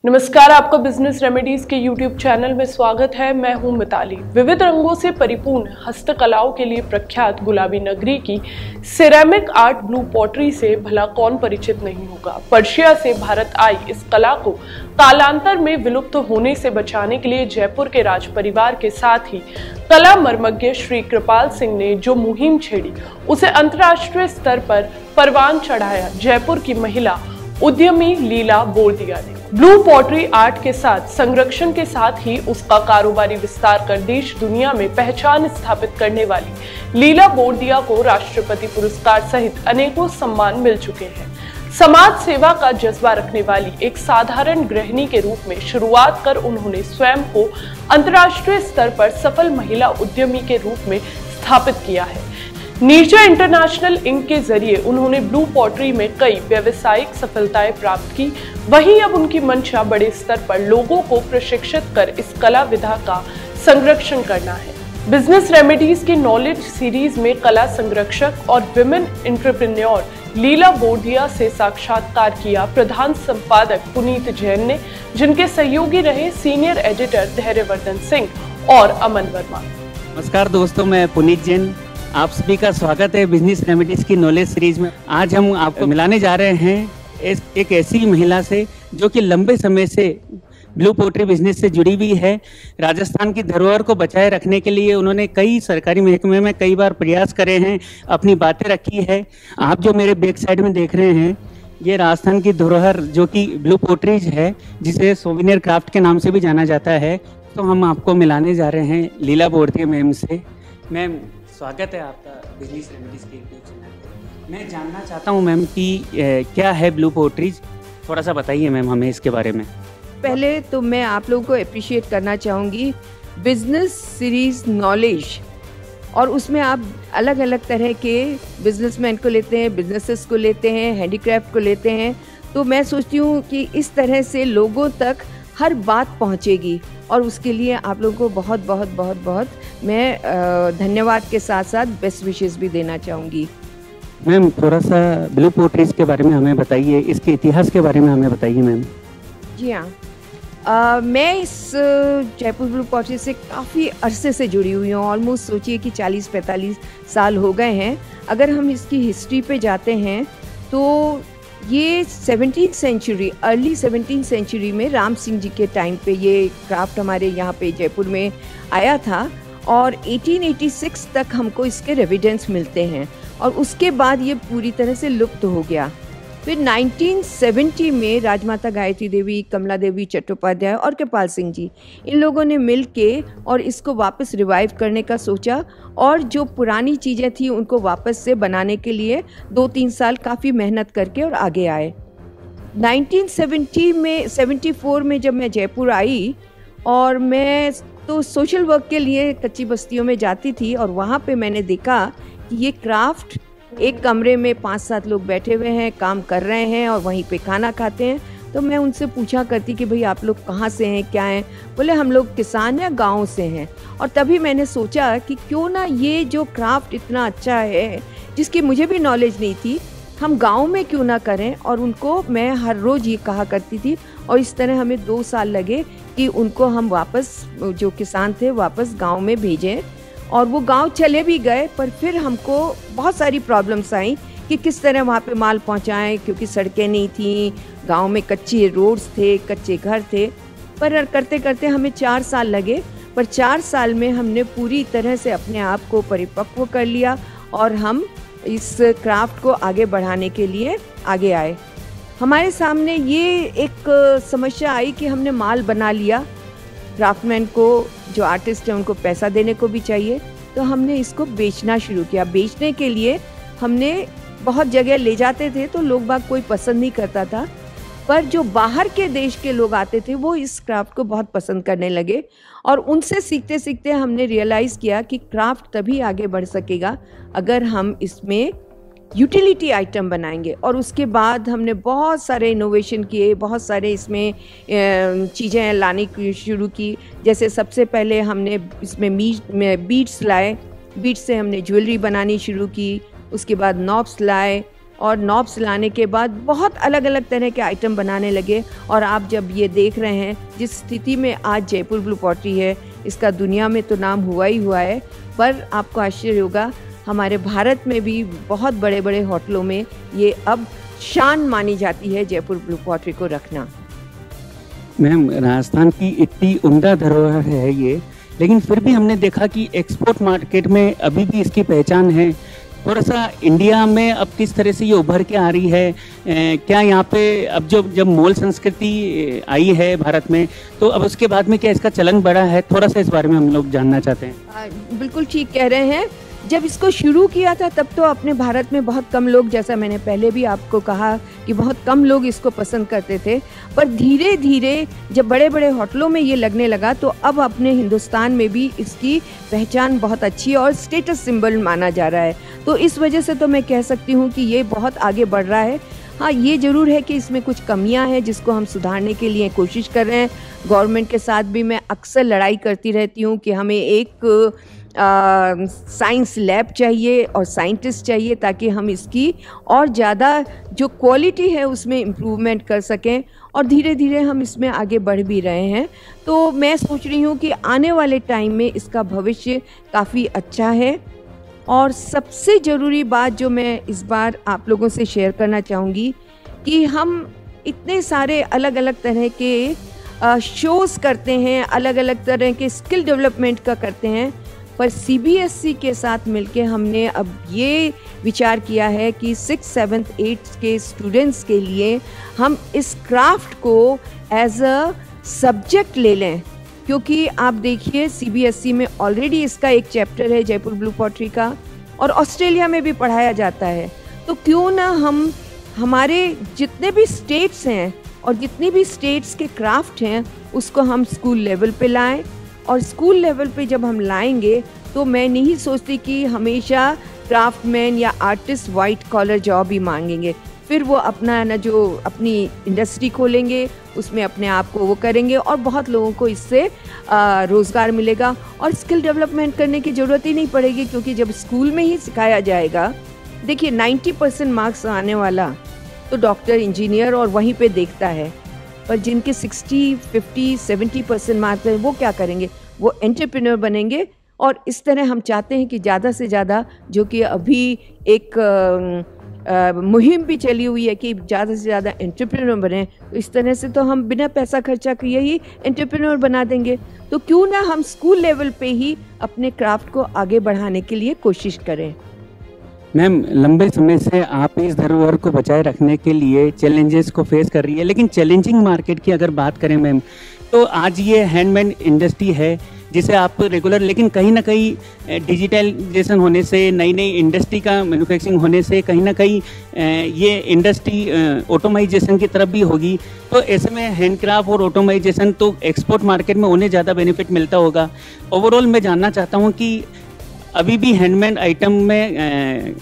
नमस्कार, आपका business remedies के यूट्यूब चैनल में स्वागत है। मैं हूं मिताली। विविध रंगों से परिपूर्ण हस्तकलाओं के लिए प्रख्यात गुलाबी नगरी की सिरेमिक आर्ट ब्लू पॉटरी से भला कौन परिचित नहीं होगा। पर्शिया से भारत आई इस कला को कालांतर में विलुप्त होने से बचाने के लिए जयपुर के राज परिवार के साथ ही कला मर्मज्ञ श्री कृपाल सिंह ने जो मुहिम छेड़ी, उसे अंतर्राष्ट्रीय स्तर पर परवान चढ़ाया जयपुर की महिला उद्यमी लीला बोरदिया ने। ब्लू पॉटरी आर्ट के साथ संरक्षण के साथ ही उसका कारोबारी विस्तार कर देश दुनिया में पहचान स्थापित करने वाली लीला बोरदिया को राष्ट्रपति पुरस्कार सहित अनेकों सम्मान मिल चुके हैं। समाज सेवा का जज्बा रखने वाली एक साधारण गृहिणी के रूप में शुरुआत कर उन्होंने स्वयं को अंतर्राष्ट्रीय स्तर पर सफल महिला उद्यमी के रूप में स्थापित किया है। नीरजा इंटरनेशनल इंक के जरिए उन्होंने ब्लू पॉटरी में कई व्यावसायिक सफलताएं प्राप्त की। वहीं अब उनकी मंशा बड़े स्तर पर लोगों को प्रशिक्षित कर इस कला विधा का संरक्षण करना है। बिजनेस रेमेडीज की नॉलेज सीरीज में कला संरक्षक और विमेन एंटरप्रेन्योर लीला बोरदिया से साक्षात्कार किया प्रधान संपादक पुनीत जैन ने, जिनके सहयोगी रहे सीनियर एडिटर धैर्यवर्धन सिंह और अमन वर्मा। नमस्कार दोस्तों, मैं पुनीत जैन, आप सभी का स्वागत है बिजनेस रेमेडीज की नॉलेज सीरीज में। आज हम आपको मिलाने जा रहे हैं एक ऐसी महिला से जो कि लंबे समय से ब्लू पॉटरी बिजनेस से जुड़ी हुई है। राजस्थान की धरोहर को बचाए रखने के लिए उन्होंने कई सरकारी महकमे में कई बार प्रयास करे हैं, अपनी बातें रखी है। आप जो मेरे बैक साइड में देख रहे हैं, ये राजस्थान की धरोहर जो कि ब्लू पॉटरीज है, जिसे सोविनियर क्राफ्ट के नाम से भी जाना जाता है। तो हम आपको मिलाने जा रहे हैं लीला बोरदिया मैम से। मैम, स्वागत है आपका बिजनेस रेमेडीज के यूट्यूब चैनल पे। मैं जानना चाहता हूँ मैम कि क्या है ब्लू पॉटरीज, थोड़ा सा बताइए मैम हमें इसके बारे में। पहले तो मैं आप लोगों को अप्रिशिएट करना चाहूँगी बिजनेस सीरीज नॉलेज, और उसमें आप अलग अलग तरह के बिजनेसमैन को लेते हैं, बिजनेसेस को लेते हैं, हैंडीक्राफ्ट को लेते हैं। तो मैं सोचती हूँ कि इस तरह से लोगों तक हर बात पहुँचेगी, और उसके लिए आप लोगों को बहुत बहुत बहुत बहुत मैं धन्यवाद के साथ साथ बेस्ट विशेस भी देना चाहूँगी। मैम, थोड़ा सा ब्लू पॉटरीज के बारे में हमें बताइए, इसके इतिहास के बारे में हमें बताइए मैम। जी हाँ, मैं इस जयपुर ब्लू पॉटरी से काफ़ी अरसे से जुड़ी हुई हूँ। ऑलमोस्ट सोचिए कि 40-45 साल हो गए हैं। अगर हम इसकी हिस्ट्री पे जाते हैं तो ये 17th century, early 17th century में राम सिंह जी के टाइम पे ये क्राफ्ट हमारे यहाँ पे जयपुर में आया था, और 1886 तक हमको इसके रेविडेंस मिलते हैं, और उसके बाद ये पूरी तरह से लुप्त हो गया। फिर 1970 में राजमाता गायत्री देवी, कमला देवी चट्टोपाध्याय और कृपाल सिंह जी, इन लोगों ने मिल के और इसको वापस रिवाइव करने का सोचा, और जो पुरानी चीज़ें थी उनको वापस से बनाने के लिए 2-3 साल काफ़ी मेहनत करके और आगे आए। 1974 में जब मैं जयपुर आई, और मैं तो सोशल वर्क के लिए कच्ची बस्तियों में जाती थी, और वहाँ पे मैंने देखा कि ये क्राफ्ट एक कमरे में 5-7 लोग बैठे हुए हैं, काम कर रहे हैं और वहीं पे खाना खाते हैं। तो मैं उनसे पूछा करती कि भाई आप लोग कहाँ से हैं, क्या हैं? बोले हम लोग किसान हैं, गाँव से हैं। और तभी मैंने सोचा कि क्यों ना ये जो क्राफ्ट इतना अच्छा है, जिसकी मुझे भी नॉलेज नहीं थी, हम गाँव में क्यों ना करें। और उनको मैं हर रोज़ ये कहा करती थी, और इस तरह हमें 2 साल लगे कि उनको हम वापस, जो किसान थे, वापस गाँव में भेजें। और वो गांव चले भी गए, पर फिर हमको बहुत सारी प्रॉब्लम्स आई कि किस तरह वहाँ पे माल पहुँचाएं, क्योंकि सड़कें नहीं थी, गांव में कच्चे रोड्स थे, कच्चे घर थे। पर करते करते हमें 4 साल लगे, पर 4 साल में हमने पूरी तरह से अपने आप को परिपक्व कर लिया, और हम इस क्राफ्ट को आगे बढ़ाने के लिए आगे आए। हमारे सामने ये एक समस्या आई कि हमने माल बना लिया, क्राफ्टमैन को, जो आर्टिस्ट हैं, उनको पैसा देने को भी चाहिए, तो हमने इसको बेचना शुरू किया। बेचने के लिए हमने बहुत जगह ले जाते थे, तो लोग बाग कोई पसंद नहीं करता था, पर जो बाहर के देश के लोग आते थे वो इस क्राफ्ट को बहुत पसंद करने लगे। और उनसे सीखते सीखते हमने रियलाइज़ किया कि क्राफ्ट तभी आगे बढ़ सकेगा अगर हम इसमें यूटिलिटी आइटम बनाएंगे। और उसके बाद हमने बहुत सारे इनोवेशन किए, बहुत सारे इसमें चीज़ें लाने की शुरू की। जैसे सबसे पहले हमने इसमें बीड्स लाए, बीड्स से हमने ज्वेलरी बनानी शुरू की। उसके बाद नॉब्स लाए, और नॉब्स लाने के बाद बहुत अलग अलग तरह के आइटम बनाने लगे। और आप जब ये देख रहे हैं जिस स्थिति में आज जयपुर ब्लू पॉटरी है, इसका दुनिया में तो नाम हुआ ही हुआ है, पर आपको आश्चर्य होगा हमारे भारत में भी बहुत बड़े बड़े होटलों में ये अब शान मानी जाती है जयपुर ब्लू पॉटरी को रखना। मैम, राजस्थान की इतनी उम्दा धरोहर है ये, लेकिन फिर भी हमने देखा कि एक्सपोर्ट मार्केट में अभी भी इसकी पहचान है। थोड़ा सा इंडिया में अब किस तरह से ये उभर के आ रही है? क्या यहाँ पे अब जब मॉल संस्कृति आई है भारत में, तो अब उसके बाद में क्या इसका चलन बढ़ा है? थोड़ा सा इस बारे में हम लोग जानना चाहते हैं। बिल्कुल ठीक कह रहे हैं। जब इसको शुरू किया था तब तो अपने भारत में बहुत कम लोग, जैसा मैंने पहले भी आपको कहा कि बहुत कम लोग इसको पसंद करते थे, पर धीरे धीरे जब बड़े बड़े होटलों में ये लगने लगा तो अब अपने हिंदुस्तान में भी इसकी पहचान बहुत अच्छी और स्टेटस सिंबल माना जा रहा है। तो इस वजह से तो मैं कह सकती हूँ कि ये बहुत आगे बढ़ रहा है। हाँ, ये ज़रूर है कि इसमें कुछ कमियां हैं जिसको हम सुधारने के लिए कोशिश कर रहे हैं। गवर्नमेंट के साथ भी मैं अक्सर लड़ाई करती रहती हूँ कि हमें एक साइंस लैब चाहिए और साइंटिस्ट चाहिए ताकि हम इसकी और ज़्यादा जो क्वालिटी है उसमें इम्प्रूवमेंट कर सकें, और धीरे धीरे हम इसमें आगे बढ़ भी रहे हैं। तो मैं सोच रही हूँ कि आने वाले टाइम में इसका भविष्य काफ़ी अच्छा है। और सबसे ज़रूरी बात जो मैं इस बार आप लोगों से शेयर करना चाहूँगी कि हम इतने सारे अलग अलग तरह के शोज़ करते हैं, अलग अलग तरह के स्किल डेवलपमेंट का करते हैं, पर CBSE के साथ मिलके हमने अब ये विचार किया है कि 6th, 7th, 8th के स्टूडेंट्स के लिए हम इस क्राफ्ट को एज अ सब्जेक्ट ले लें। क्योंकि आप देखिए CBSE में ऑलरेडी इसका एक चैप्टर है जयपुर ब्लू पॉटरी का, और ऑस्ट्रेलिया में भी पढ़ाया जाता है। तो क्यों ना हम हमारे जितने भी स्टेट्स हैं और जितनी भी स्टेट्स के क्राफ्ट हैं उसको हम स्कूल लेवल पे लाएं। और स्कूल लेवल पे जब हम लाएंगे तो मैं नहीं सोचती कि हमेशा क्राफ्टमैन या आर्टिस्ट वाइट कॉलर जॉब ही मांगेंगे। फिर वो अपना ना जो अपनी इंडस्ट्री खोलेंगे उसमें अपने आप को वो करेंगे और बहुत लोगों को इससे रोज़गार मिलेगा और स्किल डेवलपमेंट करने की ज़रूरत ही नहीं पड़ेगी, क्योंकि जब स्कूल में ही सिखाया जाएगा। देखिए 90% मार्क्स आने वाला तो डॉक्टर, इंजीनियर और वहीं पे देखता है, पर जिनके 60, 50, 70% मार्क्स हैं वो क्या करेंगे? वो एंटरप्रेन्योर बनेंगे। और इस तरह हम चाहते हैं कि ज़्यादा से ज़्यादा, जो कि अभी एक मुहिम भी चली हुई है कि ज़्यादा से ज़्यादा एंटरप्रेन्योर बने, तो इस तरह से तो हम बिना पैसा खर्चा किए ही एंटरप्रेन्योर बना देंगे। तो क्यों ना हम स्कूल लेवल पे ही अपने क्राफ्ट को आगे बढ़ाने के लिए कोशिश करें। मैम, लंबे समय से आप इस धरोहर को बचाए रखने के लिए चैलेंजेस को फेस कर रही है, लेकिन चैलेंजिंग मार्केट की अगर बात करें मैम, तो आज ये हैंडमेड इंडस्ट्री है जिसे आप रेगुलर, लेकिन कहीं ना कहीं डिजिटलाइजेशन होने से, नई नई इंडस्ट्री का मैन्युफैक्चरिंग होने से कहीं ना कहीं ये इंडस्ट्री ऑटोमाइजेशन की तरफ भी होगी। तो ऐसे में हैंडक्राफ्ट और ऑटोमाइजेशन तो एक्सपोर्ट मार्केट में उन्हें ज़्यादा बेनिफिट मिलता होगा। ओवरऑल मैं जानना चाहता हूँ कि अभी भी हैंडमेड आइटम में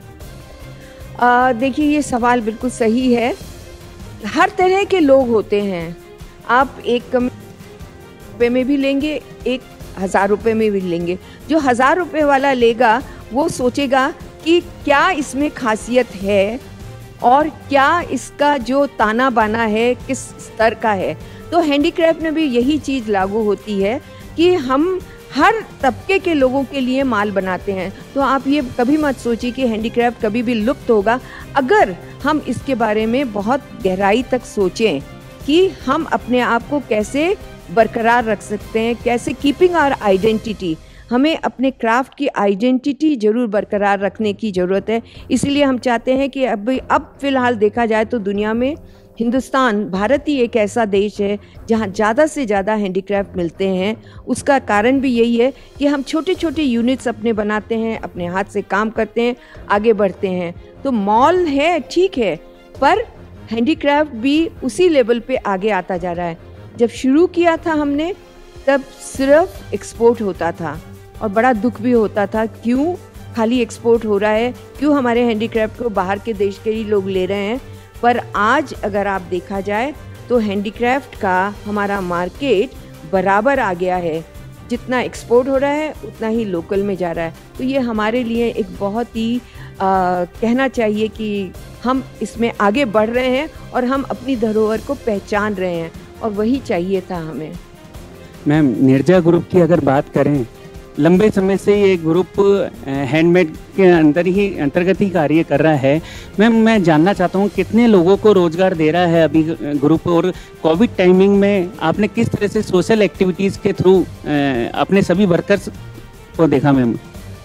देखिए, ये सवाल बिल्कुल सही है। हर तरह के लोग होते हैं। आप एक रुपये में भी लेंगे, एक 1000 रुपये में भी लेंगे। जो 1000 रुपये वाला लेगा वो सोचेगा कि क्या इसमें खासियत है और क्या इसका जो ताना बाना है किस स्तर का है। तो हैंडीक्राफ्ट में भी यही चीज़ लागू होती है कि हम हर तबके के लोगों के लिए माल बनाते हैं। तो आप ये कभी मत सोचिए कि हैंडीक्राफ्ट कभी भी लुप्त होगा, अगर हम इसके बारे में बहुत गहराई तक सोचें कि हम अपने आप को कैसे बरकरार रख सकते हैं, कैसे कीपिंग आवर आइडेंटिटी। हमें अपने क्राफ्ट की आइडेंटिटी ज़रूर बरकरार रखने की ज़रूरत है। इसीलिए हम चाहते हैं कि अब फ़िलहाल देखा जाए तो दुनिया में हिंदुस्तान, भारत ही एक ऐसा देश है जहाँ ज़्यादा से ज़्यादा हैंडीक्राफ्ट मिलते हैं। उसका कारण भी यही है कि हम छोटे छोटे यूनिट्स अपने बनाते हैं, अपने हाथ से काम करते हैं, आगे बढ़ते हैं। तो मॉल है, ठीक है, पर हैंडीक्राफ्ट भी उसी लेवल पे आगे आता जा रहा है। जब शुरू किया था हमने तब सिर्फ एक्सपोर्ट होता था और बड़ा दुख भी होता था, क्यों खाली एक्सपोर्ट हो रहा है, क्यों हमारे हैंडीक्राफ्ट को बाहर के देश के ही लोग ले रहे हैं। पर आज अगर आप देखा जाए तो हैंडीक्राफ्ट का हमारा मार्केट बराबर आ गया है। जितना एक्सपोर्ट हो रहा है उतना ही लोकल में जा रहा है। तो ये हमारे लिए एक बहुत ही कहना चाहिए कि हम इसमें आगे बढ़ रहे हैं और हम अपनी धरोहर को पहचान रहे हैं, और वही चाहिए था हमें। मैम, नीरजा ग्रुप की अगर बात करें, लंबे समय से ये ग्रुप हैंडमेड के अंतर्गत ही कार्य कर रहा है। मैम, मैं जानना चाहता हूँ कितने लोगों को रोजगार दे रहा है अभी ग्रुप, और कोविड टाइमिंग में आपने किस तरह से सोशल एक्टिविटीज़ के थ्रू अपने सभी वर्कर्स को देखा मैम?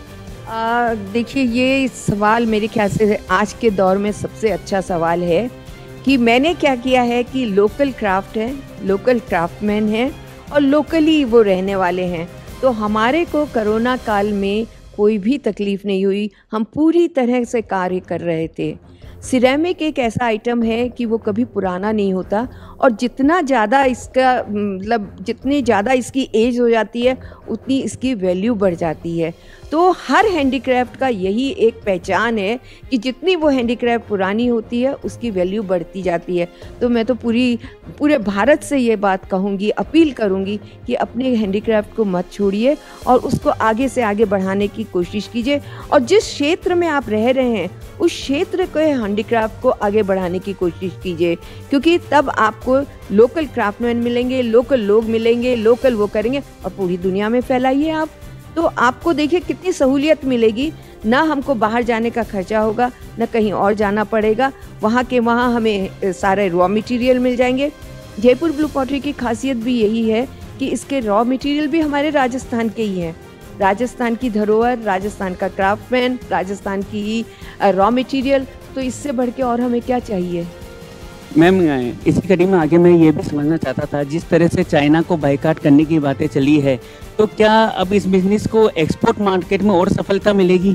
देखिए, ये सवाल मेरे ख्याल से आज के दौर में सबसे अच्छा सवाल है कि मैंने क्या किया है कि लोकल क्राफ्ट है, लोकल क्राफ्टमैन है और लोकली वो रहने वाले हैं, तो हमारे को कोरोना काल में कोई भी तकलीफ़ नहीं हुई। हम पूरी तरह से कार्य कर रहे थे। सिरेमिक एक ऐसा आइटम है कि वो कभी पुराना नहीं होता, और जितना ज़्यादा इसका मतलब जितनी ज़्यादा इसकी एज हो जाती है उतनी इसकी वैल्यू बढ़ जाती है। तो हर हैंडीक्राफ्ट का यही एक पहचान है कि जितनी वो हैंडीक्राफ्ट पुरानी होती है उसकी वैल्यू बढ़ती जाती है। तो मैं तो पूरे भारत से ये बात कहूँगी, अपील करूँगी कि अपने हैंडीक्राफ्ट को मत छोड़िए और उसको आगे से आगे बढ़ाने की कोशिश कीजिए, और जिस क्षेत्र में आप रह रहे हैं उस क्षेत्र के हैंडीक्राफ्ट को आगे बढ़ाने की कोशिश कीजिए, क्योंकि तब आपको लोकल क्राफ्टमैन मिलेंगे, लोकल लोग मिलेंगे, लोकल वो करेंगे, और पूरी दुनिया में फैलाइए आप। तो आपको देखिए कितनी सहूलियत मिलेगी, ना हमको बाहर जाने का खर्चा होगा, ना कहीं और जाना पड़ेगा, वहाँ के वहाँ हमें सारे रॉ मटेरियल मिल जाएंगे। जयपुर ब्लू पॉटरी की खासियत भी यही है कि इसके रॉ मटेरियल भी हमारे राजस्थान के ही हैं। राजस्थान की धरोहर, राजस्थान का क्राफ्टमैन, राजस्थान की ही रॉ मटेरियल, तो इससे बढ़ के और हमें क्या चाहिए। मैम, इसी कड़ी में आगे मैं ये भी समझना चाहता था, जिस तरह से चाइना को बायकॉट करने की बातें चली है, तो क्या अब इस बिजनेस को एक्सपोर्ट मार्केट में और सफलता मिलेगी?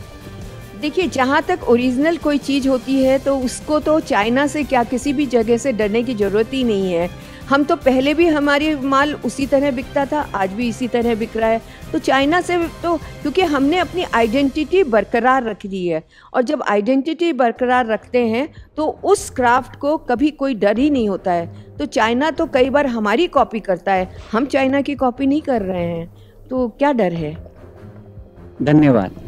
देखिए, जहाँ तक ओरिजिनल कोई चीज़ होती है तो उसको तो चाइना से क्या किसी भी जगह से डरने की ज़रूरत ही नहीं है। हम तो पहले भी हमारी माल उसी तरह बिकता था, आज भी इसी तरह बिक रहा है। तो चाइना से तो क्योंकि हमने अपनी आइडेंटिटी बरकरार रख दी है, और जब आइडेंटिटी बरकरार रखते हैं तो उस क्राफ्ट को कभी कोई डर ही नहीं होता है। तो चाइना तो कई बार हमारी कॉपी करता है, हम चाइना की कॉपी नहीं कर रहे हैं, तो क्या डर है। धन्यवाद।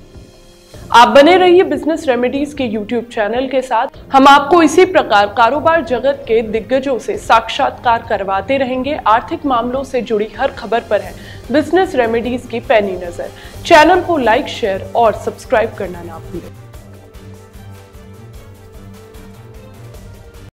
आप बने रहिए बिजनेस रेमेडीज के YouTube चैनल के साथ। हम आपको इसी प्रकार कारोबार जगत के दिग्गजों से साक्षात्कार करवाते रहेंगे। आर्थिक मामलों से जुड़ी हर खबर पर है बिजनेस रेमेडीज की पैनी नजर। चैनल को लाइक, शेयर और सब्सक्राइब करना ना भूलें।